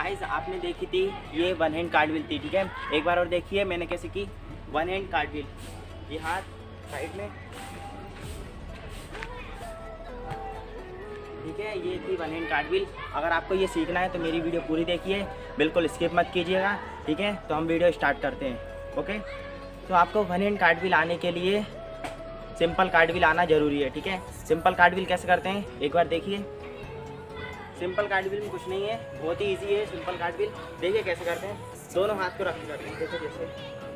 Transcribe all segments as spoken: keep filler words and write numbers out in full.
Guys आपने देखी थी ये वन हैंड कार्टव्हील थी, ठीक है। एक बार और देखिए मैंने कैसे की वन हैंड कार्टव्हील। ये हाथ साइड में, ठीक है। ये थी वन हैंड कार्टव्हील। अगर आपको ये सीखना है तो मेरी वीडियो पूरी देखिए, बिल्कुल स्किप मत कीजिएगा, ठीक है। तो हम वीडियो स्टार्ट करते हैं, ओके। तो आपको वन हैंड कार्टव्हील आने के लिए सिंपल कार्टव्हील आना जरूरी है, ठीक है। सिंपल कार्टव्हील कैसे करते हैं एक बार देखिए। सिंपल कार्टव्हील में कुछ नहीं है, बहुत ही इजी है सिंपल कार्टव्हील। देखिए कैसे करते हैं, दोनों हाथ को रख के करते हैं, देखो जैसे,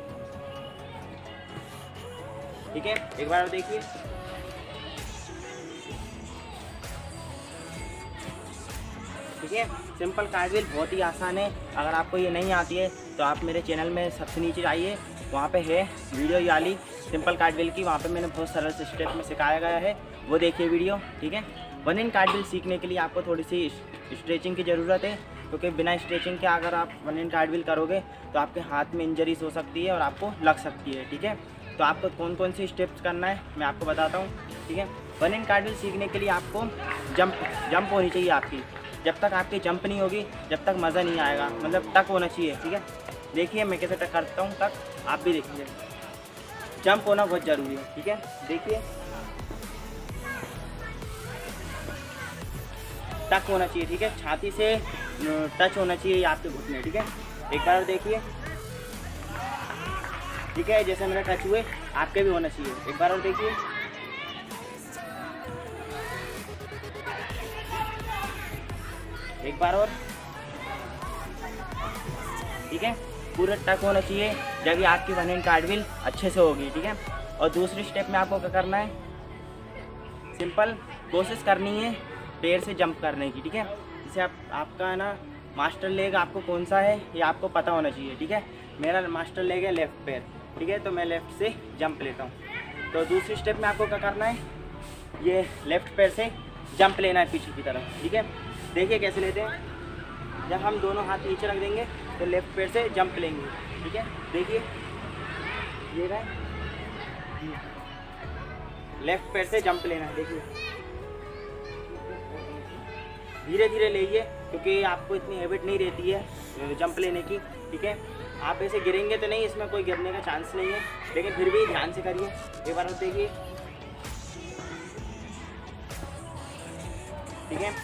ठीक है। एक बार और देखिए, ठीक है। सिंपल कार्टव्हील बहुत ही आसान है। अगर आपको ये नहीं आती है तो आप मेरे चैनल में सबसे नीचे जाइए, वहाँ पे है वीडियो वाली सिंपल कार्टव्हील की, वहाँ पे मैंने बहुत सरल से स्टेप में सिखाया गया है, वो देखिए वीडियो, ठीक है। वन हैंड कार्टव्हील सीखने के लिए आपको थोड़ी सी स्ट्रेचिंग की ज़रूरत है, क्योंकि बिना स्ट्रेचिंग के अगर आप वन हैंड कार्टव्हील करोगे तो आपके हाथ में इंजरीज हो सकती है और आपको लग सकती है, ठीक है। तो आपको कौन कौन सी स्टेप्स करना है मैं आपको बताता हूँ, ठीक है। वन हैंड कार्टव्हील सीखने के लिए आपको जंप जंप होनी चाहिए आपकी। जब तक आपकी जंप नहीं होगी जब तक मज़ा नहीं आएगा, मतलब टक होना चाहिए, ठीक है। देखिए मैं कैसे टक करता हूँ, टक आप भी देखिए। जंप होना बहुत ज़रूरी है, ठीक है। देखिए टक होना चाहिए, ठीक है। छाती से टच होना चाहिए आपके घुटने, ठीक है। एक बार देखिए, ठीक है। जैसे मेरे टच हुए आपके भी होना चाहिए। एक बार और देखिए, एक बार और, ठीक है। पूरा टक होना चाहिए, जब आपकी वन हैंड कार्टव्हील अच्छे से होगी, ठीक है। और दूसरी स्टेप में आपको क्या करना है, सिंपल कोशिश करनी है पैर से जंप करने की, ठीक है। जैसे आप आपका ना मास्टर लेग आपको कौन सा है ये आपको पता होना चाहिए, ठीक है। मेरा मास्टर लेग है लेफ्ट पैर, ठीक है। तो मैं लेफ्ट से जंप लेता हूँ। तो दूसरी स्टेप में आपको क्या करना है, ये लेफ्ट पैर से जंप लेना है पीछे की तरफ, ठीक है। देखिए कैसे लेते हैं, जब हम दोनों हाथ नीचे रख देंगे तो लेफ्ट पैर से जंप लेंगे, ठीक है। देखिए ये रहा, लेफ्ट पैर से जंप लेना है, देखिए धीरे धीरे लेइए, क्योंकि आपको इतनी हैबिट नहीं रहती है जंप लेने की, ठीक है। आप ऐसे गिरेंगे तो नहीं, इसमें कोई गिरने का चांस नहीं है, लेकिन फिर भी ध्यान से करिए। एक बार देखिए, ठीक है,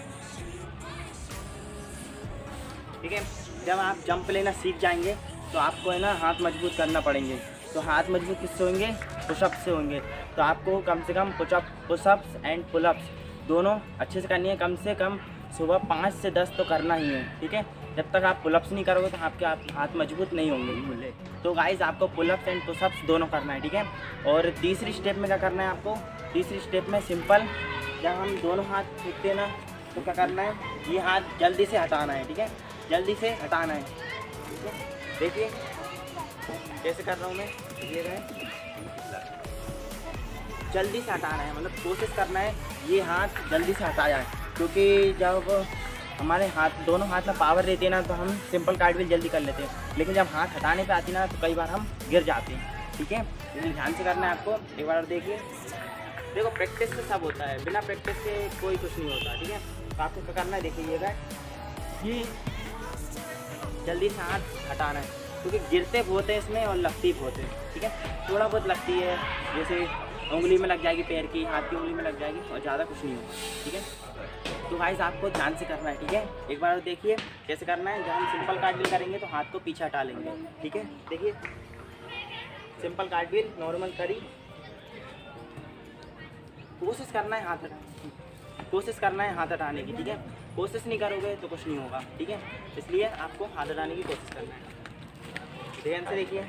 ठीक है। जब आप जंप लेना सीख जाएंगे तो आपको है ना हाथ मजबूत करना पड़ेंगे। तो हाथ मजबूत किससे होंगे, पुशअप से होंगे। तो आपको कम से कम पुशअप पुशअप्स एंड पुलअप्स दोनों अच्छे से करनी है। कम से कम सुबह पाँच से दस तो करना ही है, ठीक है। जब तक आप पुलअप्स नहीं करोगे तो आपके आप हाथ मजबूत नहीं होंगे। तो गाइस आपको पुलअप्स एंड पुशअप्स दोनों करना है, ठीक है। और तीसरी स्टेप में क्या करना है आपको, तीसरी स्टेप में सिंपल जब हम दोनों हाथ फेंकते हैं ना तो क्या करना है, ये हाथ जल्दी से हटाना है, ठीक है। जल्दी से हटाना है, ठीक है। देखिए कैसे कर रहा हूँ मैं, ये रहे, जल्दी से हटाना है, मतलब कोशिश करना है ये हाथ जल्दी से हटा जाए। क्योंकि जब हमारे हाथ दोनों हाथ में पावर रहती है ना तो हम सिंपल कार्टव्हील जल्दी कर लेते हैं, लेकिन जब हाथ हटाने पे आती ना तो कई बार हम गिर जाते हैं, ठीक है। लेकिन ध्यान से करना है आपको। एक बार देखिए, देखो प्रैक्टिस से सब होता है, बिना प्रैक्टिस के कोई कुछ नहीं होता, ठीक है। तो आपको क्या करना है, देखिएगा ये जल्दी से हाथ हटाना है, क्योंकि गिरते बहुत है इसमें और लगती बहुत है, ठीक है। थोड़ा बहुत लगती है, जैसे उंगली में लग जाएगी, पैर की हाथ की उंगली में लग जाएगी, और ज़्यादा कुछ नहीं होगा, ठीक है। तो गाइस आपको ध्यान से करना है, ठीक है। एक बार देखिए कैसे करना है। जब हम सिंपल कार्टव्हील करेंगे तो हाथ को पीछे हटा लेंगे, ठीक है। देखिए सिंपल कार्टव्हील नॉर्मल करी, कोशिश करना है हाथ हटा कोशिश करना है हाथ हटाने की, ठीक है। कोशिश नहीं करोगे तो कुछ नहीं होगा, ठीक है। इसलिए आपको हाथ हटाने की कोशिश करना है। ध्यान से देखिए,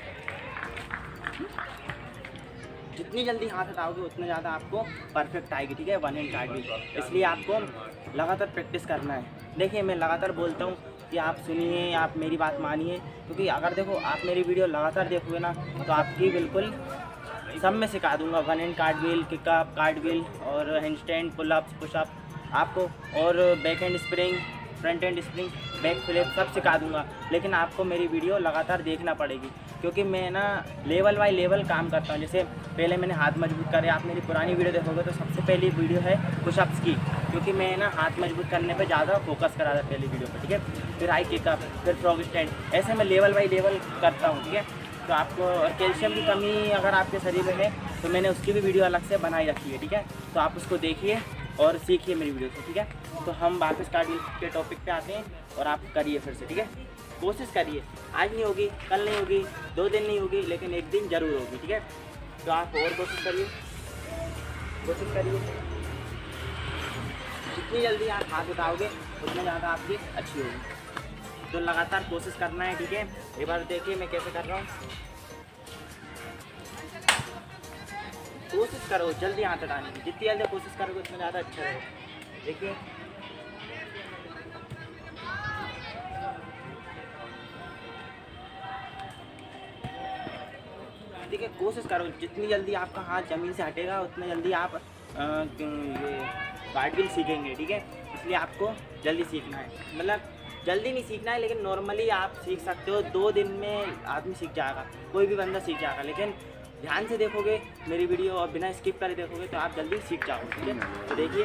जितनी जल्दी हाथ हटाओगे उतना ज़्यादा आपको परफेक्ट आएगी, ठीक है, वन हैंड कार्टव्हील। इसलिए आपको लगातार प्रैक्टिस करना है। देखिए मैं लगातार बोलता हूँ कि आप सुनिए, आप मेरी बात मानिए, क्योंकि अगर देखो आप मेरी वीडियो लगातार देखोगे ना तो आपकी बिल्कुल सब में सिखा दूंगा, one hand cartwheel, kickup, cartwheel और हैंडस्टैंड, पुलअप्स, पुशअप आपको, और back hand spring, front hand spring, back flip सब सिखा दूंगा। लेकिन आपको मेरी वीडियो लगातार देखना पड़ेगी, क्योंकि मैं ना लेवल बाय लेवल काम करता हूँ। जैसे पहले मैंने हाथ मजबूत करे, आप मेरी पुरानी वीडियो देखोगे तो सबसे पहली वीडियो है पुशअप्स की, क्योंकि मैं ना हाथ मजबूत करने पे ज़्यादा फोकस करा था पहली वीडियो पर, ठीक है। फिर हाई किकअप, फिर फ्रॉग स्टैंड, ऐसे मैं लेवल बाई लेवल करता हूँ, ठीक है। तो आपको और कैल्शियम की कमी अगर आपके शरीर में है तो मैंने उसकी भी वीडियो अलग से बनाई रखी है, ठीक है। तो आप उसको देखिए और सीखिए मेरी वीडियो से, ठीक है। तो हम वापस कार्डियो के टॉपिक पे आते हैं और आप करिए फिर से, ठीक है। कोशिश करिए, आज नहीं होगी, कल नहीं होगी, दो दिन नहीं होगी, लेकिन एक दिन ज़रूर होगी, ठीक है। तो आप और कोशिश करिए, कोशिश करिए, जितनी जल्दी आप हाथ उठाओगे उतना ज़्यादा आपकी अच्छी होगी। तो लगातार कोशिश करना है, ठीक है। एक बार देखिए मैं कैसे कर रहा हूँ, कोशिश करो जल्दी हाथ उठाने की, जितनी जल्दी कोशिश करोगे उतना ज़्यादा अच्छा रहेगा। देखिए ठीक है, कोशिश करो, जितनी जल्दी आपका हाथ ज़मीन से हटेगा उतना जल्दी आप आ, ये कार्डियल सीखेंगे, ठीक है। इसलिए आपको जल्दी सीखना है, मतलब जल्दी नहीं सीखना है, लेकिन नॉर्मली आप सीख सकते हो, दो दिन में आदमी सीख जाएगा, कोई भी बंदा सीख जाएगा। लेकिन ध्यान से देखोगे मेरी वीडियो और बिना स्किप करे देखोगे तो आप जल्दी सीख जाओगे, ठीक है। तो देखिए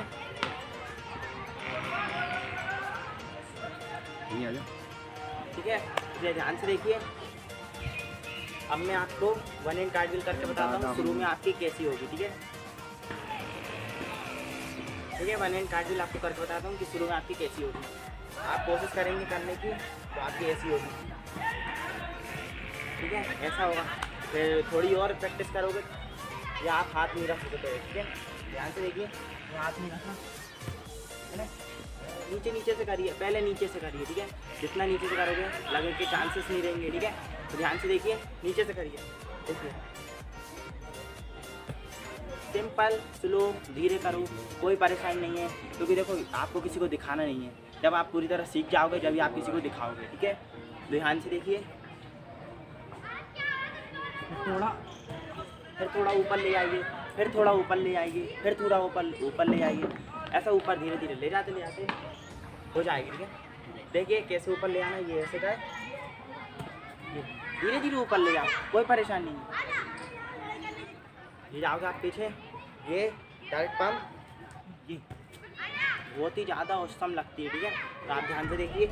ठीक है, इसलिए ध्यान से देखिए। अब मैं आपको वन एंड कार्डियल करके बताता हूँ शुरू में आपकी कैसी होगी, ठीक है। ठीक है, वन एंड कार्डियल आपको करके बताता हूँ कि शुरू में आपकी कैसी होगी। आप कोशिश करेंगे करने की तो आपकी ऐसी होगी, ठीक है, ऐसा होगा। फिर थोड़ी और प्रैक्टिस करोगे या आप हाथ नहीं रख सकते, ठीक है। ध्यान से देखिए, हाथ नहीं रखना है ना, नीचे नीचे से करिए, पहले नीचे से करिए, ठीक है। जितना नीचे से करोगे लगने के चांसेस नहीं रहेंगे, ठीक है। तो ध्यान से देखिए, नीचे से करिए, देखिए सिंपल स्लो धीरे करो, कोई परेशानी नहीं है, क्योंकि देखो आपको किसी को दिखाना नहीं है। जब आप पूरी तरह सीख जाओगे जब आप किसी को दिखाओगे, ठीक है। ध्यान से देखिए, थोड़ा फिर थोड़ा ऊपर ले आइए, फिर थोड़ा ऊपर ले आइए, फिर थोड़ा ऊपर ऊपर ले आइए, ऐसा ऊपर धीरे धीरे ले जाते ले जाते हो जाएगी, ठीक है। देखिए कैसे ऊपर ले आना, ये ऐसे का है, धीरे धीरे ऊपर ले जाओ, कोई परेशानी नहीं। ये जाओगे आप पीछे, ये डायरेक्ट पंप, ये बहुत ही ज़्यादा औसम लगती है, ठीक है। तो आप ध्यान से देखिए,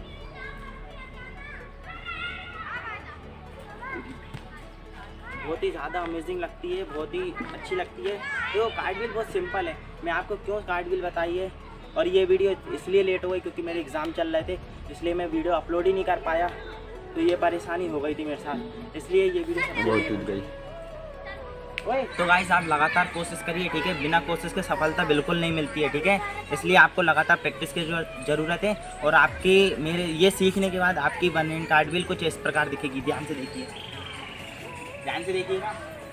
बहुत ही ज़्यादा अमेजिंग लगती है, बहुत ही अच्छी लगती है। तो कार्डियल बहुत सिंपल है, मैं आपको क्यों कार्डियल बताइए। और ये वीडियो इसलिए लेट हो गई क्योंकि मेरे एग्ज़ाम चल रहे थे, इसलिए मैं वीडियो अपलोड ही नहीं कर पाया। तो ये परेशानी हो गई थी मेरे साथ, इसलिए ये वीडियो सबसे टूट गई। तो गाइस आप लगातार कोशिश करिए, ठीक है। बिना कोशिश के सफलता बिल्कुल नहीं मिलती है, ठीक है। इसलिए आपको लगातार प्रैक्टिस की ज़रूरत है। और आपकी मेरे ये सीखने के बाद आपकी वन एंड कार्डियल कुछ इस प्रकार दिखेगी। ध्यान से देखिए, ध्यान से देखिएगा,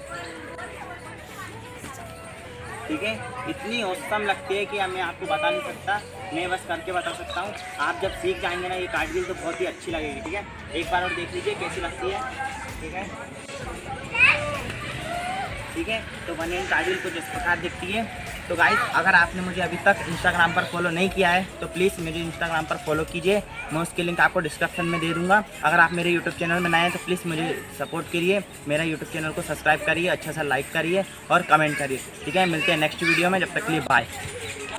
ठीक है। इतनी औसम लगती है कि मैं आपको बता नहीं सकता, मैं बस करके बता सकता हूँ। आप जब सीख जाएंगे ना ये कार्डियल तो बहुत ही अच्छी लगेगी, ठीक है। एक बार और देख लीजिए कैसी लगती है, ठीक है, ठीक है। तो वन एंड कार्डियल कुछ इस प्रकार दिखती है। तो गाइस अगर आपने मुझे अभी तक इंस्टाग्राम पर फॉलो नहीं किया है तो प्लीज़ मुझे इंस्टाग्राम पर फॉलो कीजिए, मैं उसकी लिंक आपको डिस्क्रिप्शन में दे दूँगा। अगर आप मेरे यूट्यूब चैनल में नए हैं तो प्लीज़ मुझे सपोर्ट करिए, मेरा यूट्यूब चैनल को सब्सक्राइब करिए, अच्छा सा लाइक करिए और कमेंट करिए, ठीक है। मिलते हैं नेक्स्ट वीडियो में, जब तक के लिए बाय।